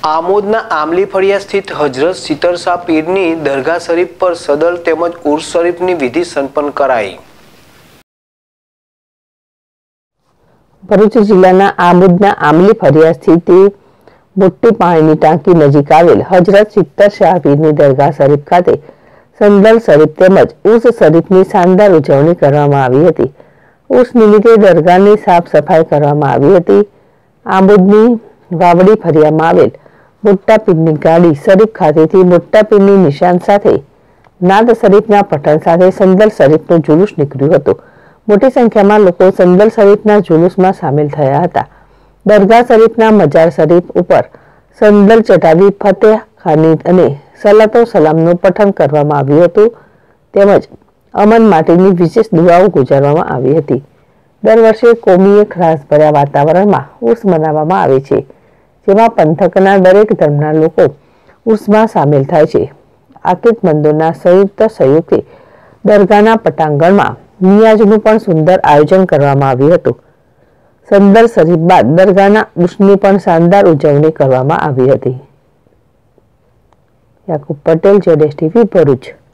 આમોદના આમલી ફળિયા સ્થિત હજરત સિતરશાહ પીરની દરગાહ શરીફ પર સદલ તેમજ ઉર્સ શરીફની વિધિ સંપન્ન કરાઈ। ભરૂચ જિલ્લાના આમોદના આમલી ફળિયા સ્થિત મોટી પાણીની ટાંકી નજીક આવેલ હજરત સિતરશાહ પીરની દરગાહ શરીફ ખાતે સદલ શરીફ તેમજ ઉર્સ શરીફની શાનદાર ઉજવણી કરવામાં આવી હતી। ઉર્સ નિમિત્તે દરગાહની સાફ સફાઈ કરવામાં આવી હતી। આમોદની વાવડી ફળિયામાં આવેલ મોટા પીરની ગાડી શરીફ ખાતેથી મોટા પીરની નિશાન સાથે નાદ શરીફના પઠન સાથે સદલ શરીફનું જુલુસ નીકળ્યું હતું। મોટી સંખ્યામાં લોકો સદલ શરીફના જુલુસમાં સામેલ થયા હતા। દરગાહ શરીફના મજાર શરીફ ઉપર સદલ ચટાવી ફતેહ ખાની અને સલાતો સલામનું પઠન કરવામાં આવ્યું હતું તેમજ અમન માટેની વિશેષ દુઆઓ ગુજારવામાં આવી હતી। દર વર્ષે કોમીએ ખરાસભર્યા વાતાવરણમાં ઉર્સ મનાવવામાં આવે છે, જેમાં પંથકના દરેક ધર્મના લોકો ઉર્સમાં સામેલ થાય છે। આકીદમંદોના સંયુક્ત સહયોગથી દરગાહના પટાંગણમાં નિયાઝનું પણ સુંદર આયોજન કરવામાં આવ્યું હતું। સદલ શરીફ બાદ દરગાહના ઉર્સની પણ શાનદાર ઉજવણી કરવામાં આવી હતી। યાકુબ પટેલ, ZSTV, ભરૂચ।